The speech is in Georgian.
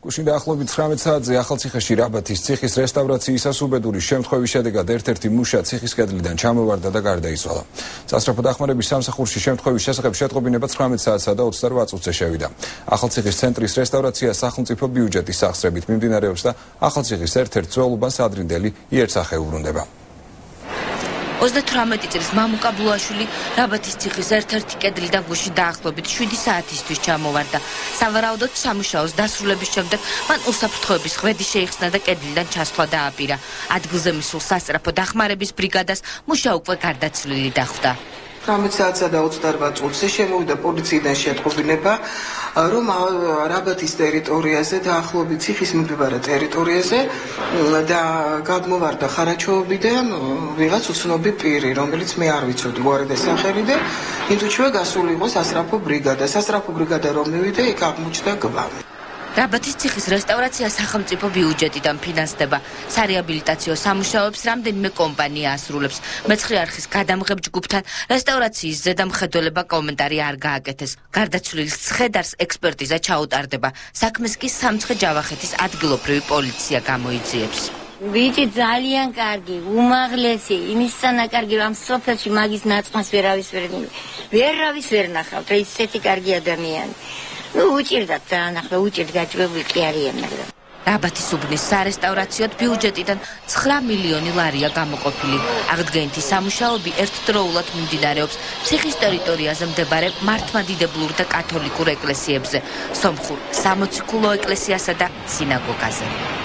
გუშინ დაახლოებით 19 საათზე ახალციხეში რაბათის ციხის რესტავრაციისას უბედური შემთხვევის შედეგად ერთ-ერთი მუშა ციხის კედლიდან ჩამოვარდა და გარდაიცვალა. სასწრაფო დახმარების სამსახურში შემთხვევის შესახებ შეტყობინება 19 საათსა და 28 წუთზე შევიდა. ახალციხის ცენტრის რესტავრაცია სახელმწიფო ბიუჯეტის სახსრებით მიმდინარეობს და ახალციხის ერთ-ერთ ძველობას ადრინდელი იერსახე უბრუნდება. 38 წლის მამუკა ბულაშვილი რაბათის ციხის ერთ-ერთი კედლიდან გუშინ დაახლოებით 7 საათისთვის ჩამოვარდა. სავარაუდოდ სამუშაოს დასრულების შემდეგ მან უსაფრთხოების ხვედი შეიხსნა და კედლიდან ჩასვლა დააპირა. ადგილზე მისულ სასწრაფო დახმარების ბრიგადას მუშა უკვე გარდაცვლილი დახვდა. 19 საათსა და 28 წუთზე შემოვიდა პოლიციიდან შეტყობინება, რომ რაბათის ტერიტორიაზე დაახლოებით ციხის მიმდებარე ტერიტორიაზე და გადმოვარდა ხარაჩოობიდან ვიღაც უცნობი პირი, რომელიც მე არ ვიცოდი უარიდი სახელი და ინტუჩვე გასული იყო სასწრაფო ბრიგადა. სასწრაფო ბრიგადა რომ მივიდა, იქ აღმოჩნდა გვამი. რაბათის ციხის რესტავრაცია სახელმწიფო ბიუჯეტიდან ფინანსდება. სარეაბილიტაციო სამუშაოებს რამდენიმე კომპანია ასრულებს. მეცხრე არხის გადამღებ ჯგუფთან რესტავრაციის ზედამხედველება კომენტარი არ გააკეთეს. გარდაცვლილის ცხედარს ექსპერტიზა ჩაუტარდება. საქმეს კი სამცხე-ჯავახეთის ადგილობრივი პოლიცია გამოიძიებს. ვიცი ძალიან კარგი, უმაღლესი, იმისთანა კარგი, რომ სოფელში მაგის ნაწყმას ვერავის ვერ ნახავთ, ისეთი კარგი ადამიანი. უჭირდათ დაანახა, უჭირდ გაჭრებული კი არიან, მაგრამ რაბათის უბნის სარესტავრაციოდ ბიუჯეტიდან 9 მილიონი ლარია გამოყოფილი. აღდგენითი სამუშაოები ერთდროულად მიმდინარეობს ციხის ტერიტორიაზე მდებარე მართლმადიდებლურ და კათოლიკურ ეკლესიებზე, სომხურ სამოციქულო ეკლესიასა და სინაგოგაზე.